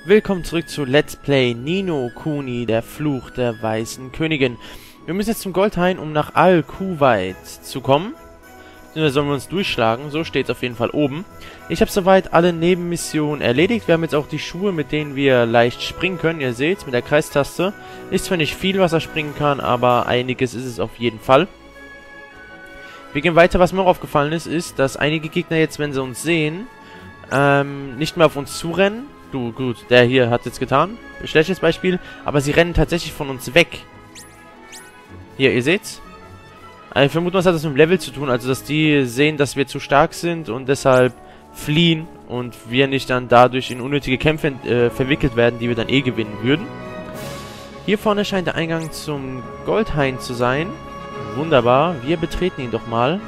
Willkommen zurück zu Let's Play Ni no Kuni, der Fluch der Weißen Königin. Wir müssen jetzt zum Goldhain, um nach Al-Kuwait zu kommen. Oder sollen wir uns durchschlagen? So steht es auf jeden Fall oben. Ich habe soweit alle Nebenmissionen erledigt. Wir haben jetzt auch die Schuhe, mit denen wir leicht springen können. Ihr seht, mit der Kreistaste. Ist zwar nicht viel, was er springen kann, aber einiges ist es auf jeden Fall. Wir gehen weiter. Was mir auch aufgefallen ist, ist, dass einige Gegner jetzt, wenn sie uns sehen, nicht mehr auf uns zurennen. Gut, der hier hat es jetzt getan. Schlechtes Beispiel. Aber sie rennen tatsächlich von uns weg. Hier, ihr seht's. Ich vermute, was hat das mit dem Level zu tun. Also, dass die sehen, dass wir zu stark sind und deshalb fliehen. Und wir nicht dann dadurch in unnötige Kämpfe verwickelt werden, die wir dann eh gewinnen würden. Hier vorne scheint der Eingang zum Goldhain zu sein. Wunderbar. Wir betreten ihn doch mal.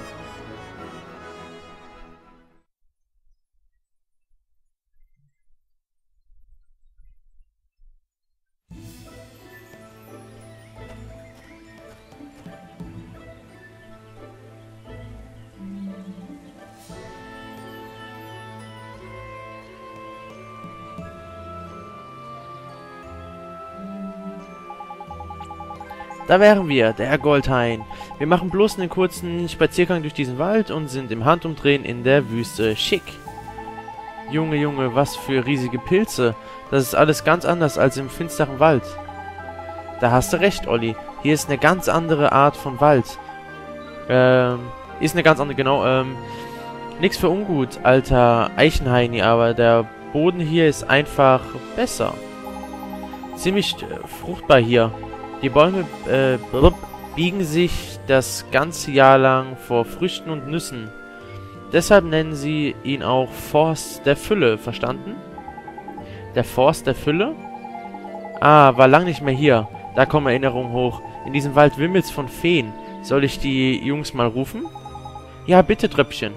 Da wären wir, der Goldhain. Wir machen bloß einen kurzen Spaziergang durch diesen Wald und sind im Handumdrehen in der Wüste. Schick. Junge, Junge, was für riesige Pilze. Das ist alles ganz anders als im finsteren Wald. Da hast du recht, Olli. Hier ist eine ganz andere Art von Wald. Ist eine ganz andere, genau, nix für ungut, alter Eichenhaini, aber der Boden hier ist einfach besser. Ziemlich fruchtbar hier. Die Bäume biegen sich das ganze Jahr lang vor Früchten und Nüssen. Deshalb nennen sie ihn auch Forst der Fülle, verstanden? Der Forst der Fülle? Ah, war lang nicht mehr hier. Da kommen Erinnerungen hoch. In diesem Wald wimmelt's von Feen. Soll ich die Jungs mal rufen? Ja, bitte, Tröpfchen.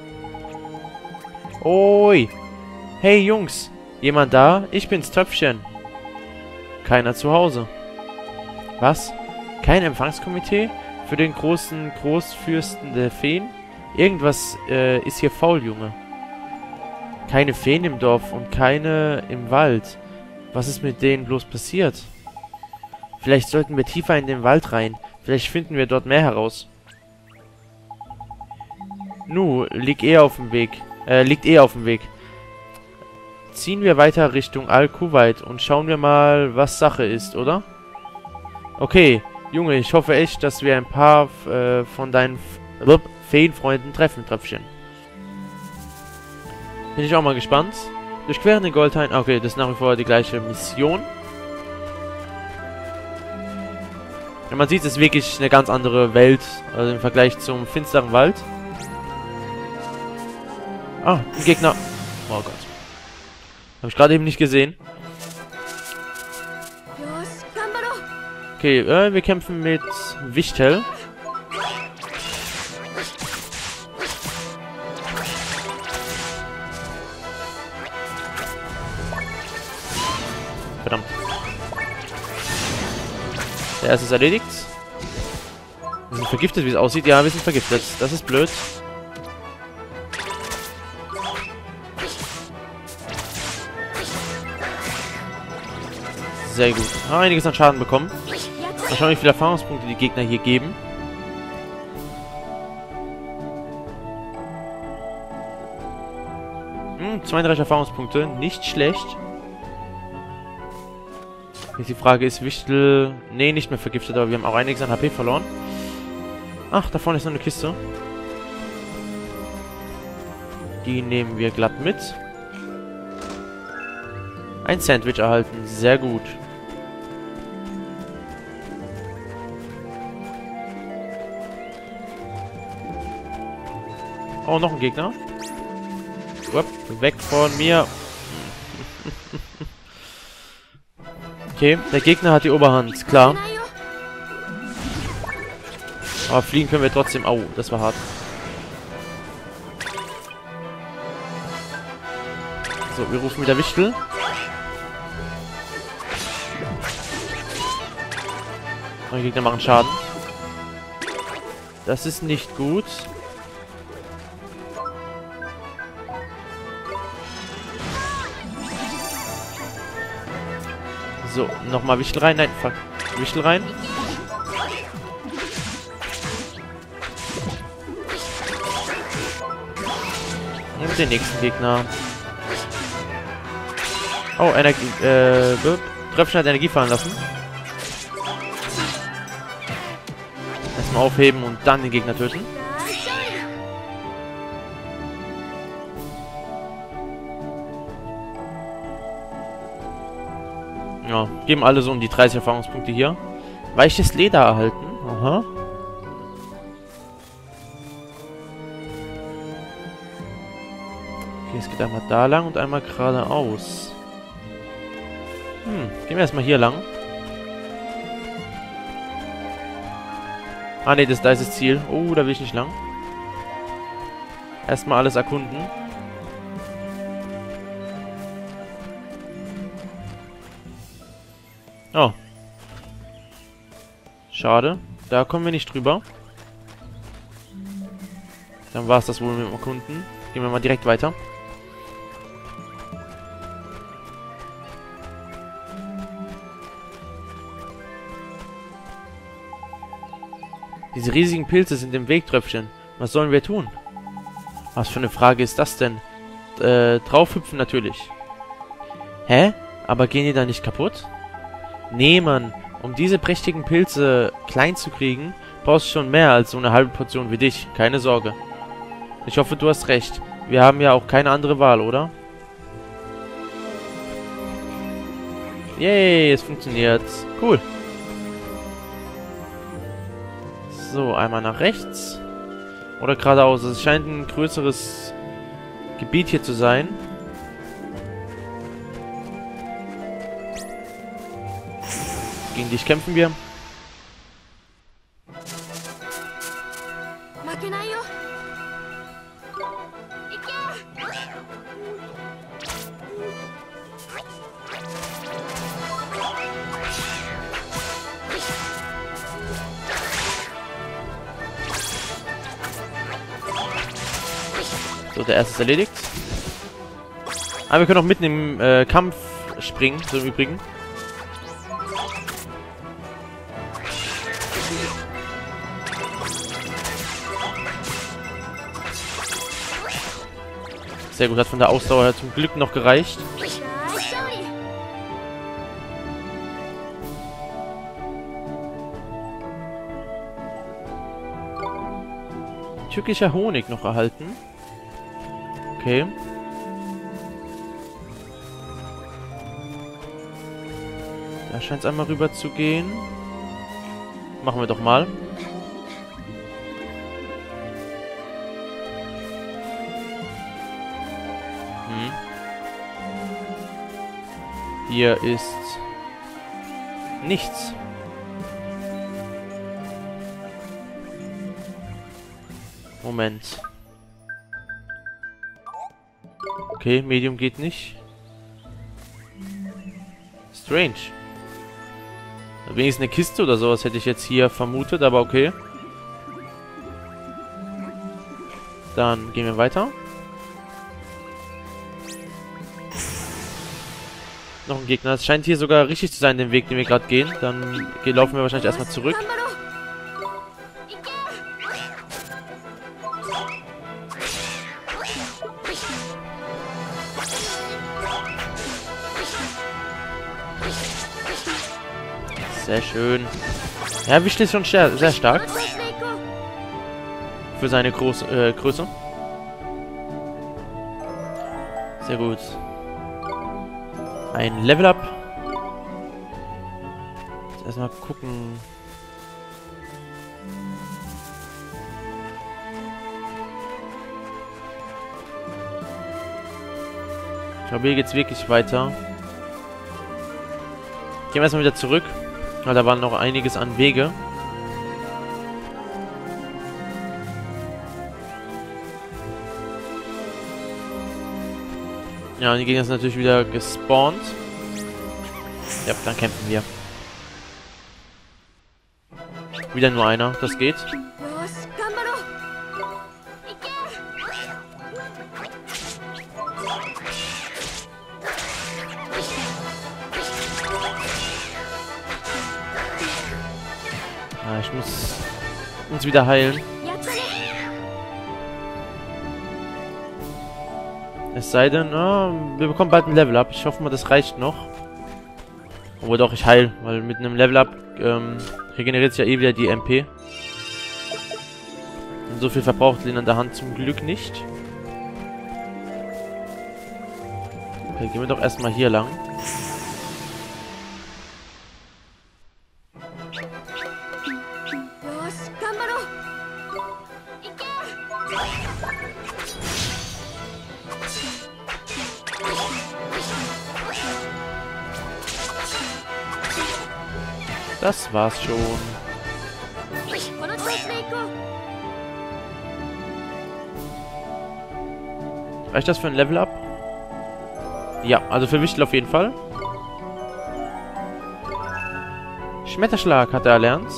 Oi! Hey, Jungs! Jemand da? Ich bin's, Tröpfchen. Keiner zu Hause. Was? Kein Empfangskomitee? Für den großen Großfürsten der Feen? Irgendwas ist hier faul, Junge. Keine Feen im Dorf und keine im Wald. Was ist mit denen bloß passiert? Vielleicht sollten wir tiefer in den Wald rein. Vielleicht finden wir dort mehr heraus. Liegt eh auf dem Weg. Ziehen wir weiter Richtung Al-Kuwait und schauen wir mal, was Sache ist, oder? Okay, Junge, ich hoffe echt, dass wir ein paar von deinen Feenfreunden treffen, Tröpfchen. Bin ich auch mal gespannt. Durchqueren den Goldhain. Okay, das ist nach wie vor die gleiche Mission. Ja, man sieht, es ist wirklich eine ganz andere Welt, also im Vergleich zum finsteren Wald. Ah, ein Gegner. Oh Gott. Habe ich gerade eben nicht gesehen. Okay, wir kämpfen mit Wichtel. Verdammt. Der erste ist erledigt. Wir sind vergiftet, wie es aussieht. Ja, wir sind vergiftet. Das ist blöd. Sehr gut. Haben einiges an Schaden bekommen. Mal schauen, wie viele Erfahrungspunkte die Gegner hier geben. Hm, 32 Erfahrungspunkte. Nicht schlecht. Jetzt die Frage, ist Wichtel... Nee, nicht mehr vergiftet, aber wir haben auch einiges an HP verloren. Ach, da vorne ist noch eine Kiste. Die nehmen wir glatt mit. Ein Sandwich erhalten. Sehr gut. Oh, noch ein Gegner. Upp, weg von mir. Okay, der Gegner hat die Oberhand, klar. Aber fliegen können wir trotzdem. Au, das war hart. So, wir rufen wieder Wichtel. Die Gegner machen Schaden. Das ist nicht gut. So, nochmal Wichtel rein. Nein, fuck. Wichtel rein. Und den nächsten Gegner. Oh, Energie, Tröpfchen hat Energie fallen lassen. Erstmal aufheben und dann den Gegner töten. Ja, geben alle so um die 30 Erfahrungspunkte hier. Weiches Leder erhalten. Aha. Okay, es geht einmal da lang und einmal geradeaus. Gehen wir erstmal hier lang. Ah ne, da ist das Ziel. Oh, da will ich nicht lang. Erstmal alles erkunden. Oh. Schade. Da kommen wir nicht drüber. Dann war es das wohl mit dem Erkunden. Gehen wir mal direkt weiter. Diese riesigen Pilze sind im Weg, Tröpfchen. Was sollen wir tun? Was für eine Frage ist das denn? Draufhüpfen natürlich. Hä? Aber gehen die da nicht kaputt? Nee, Mann. Um diese prächtigen Pilze klein zu kriegen, brauchst du schon mehr als so eine halbe Portion wie dich. Keine Sorge. Ich hoffe, du hast recht. Wir haben ja auch keine andere Wahl, oder? Yay, es funktioniert. Cool. So, einmal nach rechts. Oder geradeaus. Es scheint ein größeres Gebiet hier zu sein. Gegen dich kämpfen wir. So, der erste ist erledigt. Aber wir können auch mitten im Kampf springen, so im Übrigen. Sehr gut, hat von der Ausdauer her zum Glück noch gereicht. Türkischer Honig noch erhalten. Okay. Da scheint es einmal rüber zu gehen. Machen wir doch mal. Hier ist nichts. Moment. Okay, Medium geht nicht. Strange. Wenigstens eine Kiste oder sowas hätte ich jetzt hier vermutet, aber okay. Dann gehen wir weiter. Noch ein Gegner. Es scheint hier sogar richtig zu sein, den Weg, den wir gerade gehen. Dann laufen wir wahrscheinlich erstmal zurück. Sehr schön. Ja, Wichtel ist schon sehr stark. Für seine Größe. Sehr gut. Ein Level Up. Jetzt erstmal gucken. Ich glaube, hier geht's wirklich weiter. Gehen wir erstmal wieder zurück. Weil da war noch einiges an Wege. Ja, und die Gegner sind natürlich wieder gespawnt. Ja, dann kämpfen wir. Wieder nur einer, das geht. Ich muss uns wieder heilen. Es sei denn, wir bekommen bald ein Level-Up. Ich hoffe mal, das reicht noch. Obwohl doch, ich heile, weil mit einem Level-Up regeneriert sich ja eh wieder die MP. Und so viel verbraucht Lin an der Hand zum Glück nicht. Okay, gehen wir doch erstmal hier lang. Das war's schon. Reicht das für ein Level-Up? Ja, also für Wichtel auf jeden Fall. Schmetterschlag hat er erlernt.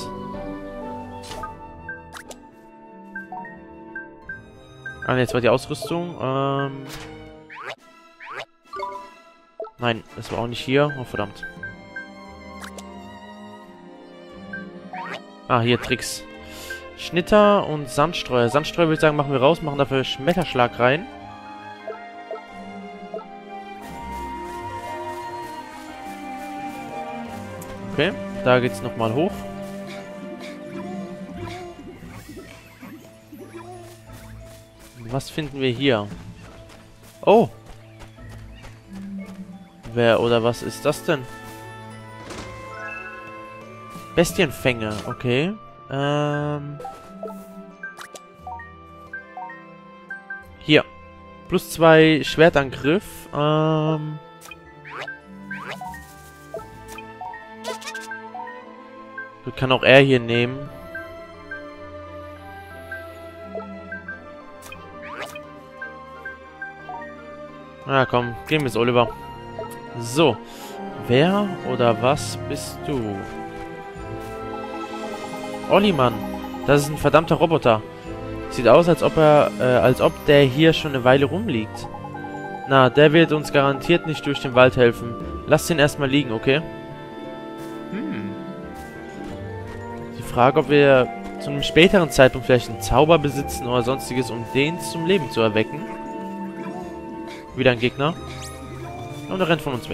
Ah, jetzt war die Ausrüstung. Nein, das war auch nicht hier. Oh, verdammt. Ah, hier Tricks. Schnitter und Sandstreuer. Sandstreuer würde ich sagen, machen wir raus, machen dafür Schmetterschlag rein. Okay, da geht's nochmal hoch. Was finden wir hier? Oh! Wer oder was ist das denn? Bestienfänge, okay. Hier. +2 Schwertangriff. Kann auch er hier nehmen. Na komm, gehen wir es, Oliver. So. Wer oder was bist du? Olli-Mann. Das ist ein verdammter Roboter. Sieht aus, als ob der hier schon eine Weile rumliegt. Na, der wird uns garantiert nicht durch den Wald helfen. Lass den erstmal liegen, okay? Die Frage, ob wir zu einem späteren Zeitpunkt vielleicht einen Zauber besitzen oder sonstiges, um den zum Leben zu erwecken. Wieder ein Gegner. Und er rennt von uns weg.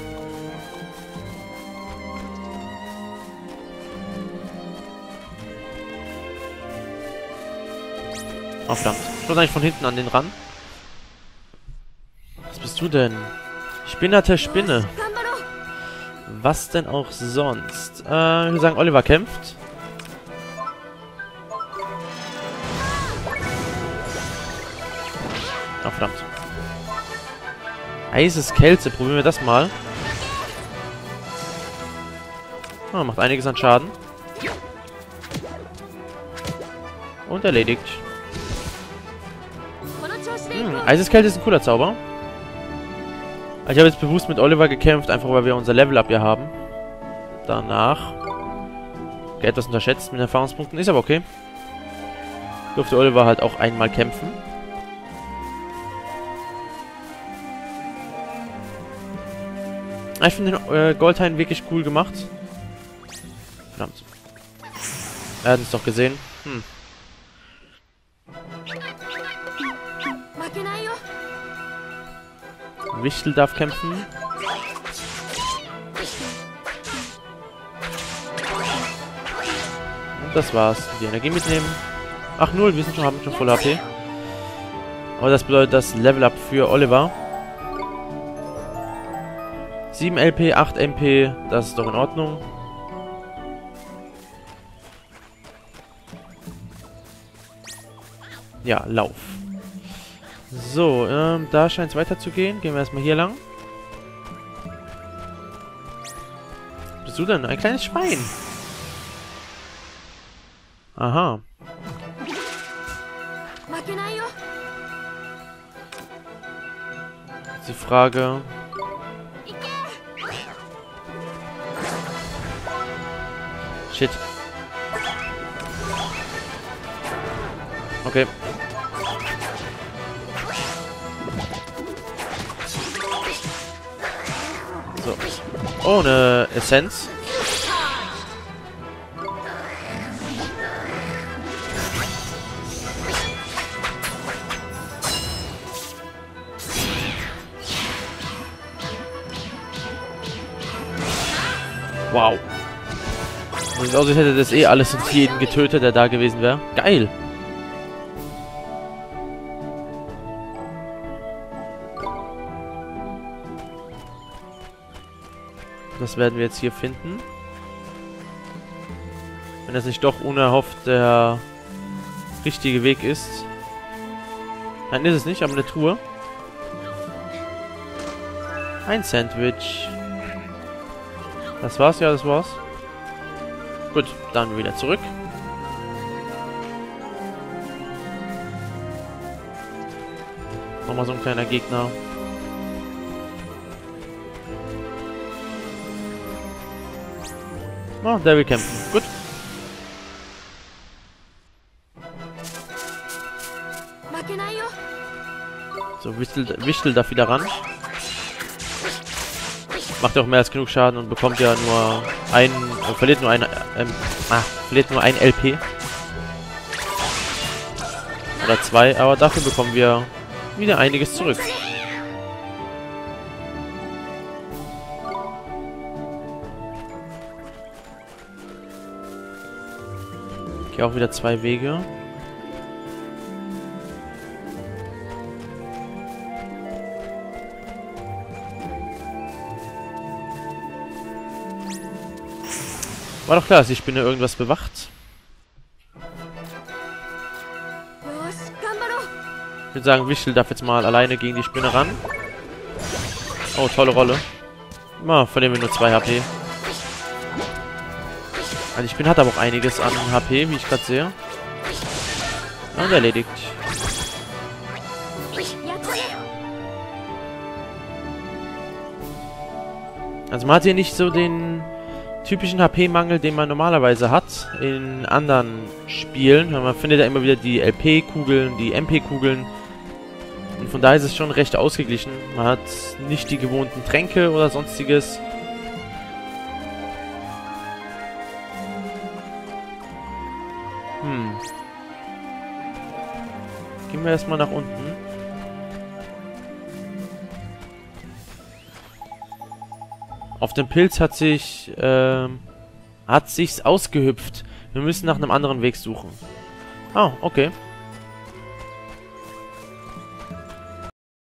Oh, verdammt. Ich muss eigentlich von hinten an den ran. Was bist du denn? Spinnerte Spinne. Was denn auch sonst? Ich würde sagen, Oliver kämpft. Oh, verdammt. Eises Kälte. Probieren wir das mal. Oh, macht einiges an Schaden. Und erledigt. Eiseskälte ist ein cooler Zauber. Ich habe jetzt bewusst mit Oliver gekämpft, einfach weil wir unser Level-Up hier haben. Danach. Okay, etwas unterschätzt mit Erfahrungspunkten, ist aber okay. Durfte Oliver halt auch einmal kämpfen. Ich finde den Goldhain wirklich cool gemacht. Verdammt. Er hat uns doch gesehen. Wichtel darf kämpfen. Und das war's. Die Energie mitnehmen. Ach, 0, wir haben schon voll HP. Aber das bedeutet das Level-Up für Oliver. 7 LP, 8 MP, das ist doch in Ordnung. Ja, Lauf. So, da scheint es weiter zu gehen. Gehen wir erstmal hier lang. Was bist du denn? Ein kleines Schwein. Aha. Die Frage... Shit. Okay. So. Oh, eine Essenz. Wow. Sieht aus, als hätte das eh alles und jeden getötet, der da gewesen wäre. Geil. Das werden wir jetzt hier finden. Wenn das nicht doch unerhofft der richtige Weg ist. Nein, ist es nicht, aber eine Truhe. Ein Sandwich. Das war's? Ja, das war's. Gut, dann wieder zurück. Nochmal so ein kleiner Gegner. Oh, der will kämpfen. Gut. So, Wichtel darf wieder ran. Macht ja auch mehr als genug Schaden und bekommt ja nur verliert nur ein LP. Oder 2, aber dafür bekommen wir wieder einiges zurück. Okay, auch wieder 2 Wege. War doch klar, dass die Spinne irgendwas bewacht. Ich würde sagen, Wichtel darf jetzt mal alleine gegen die Spinne ran. Oh, tolle Rolle. Verlieren wir nur 2 HP. Also die Spinne hat aber auch einiges an HP, wie ich gerade sehe. Und erledigt. Also man hat hier nicht so den typischen HP-Mangel, den man normalerweise hat in anderen Spielen. Man findet ja immer wieder die LP-Kugeln, die MP-Kugeln. Und von daher ist es schon recht ausgeglichen. Man hat nicht die gewohnten Tränke oder sonstiges. Gehen wir erstmal nach unten. Auf dem Pilz hat sich's ausgehüpft. Wir müssen nach einem anderen Weg suchen. Ah, okay.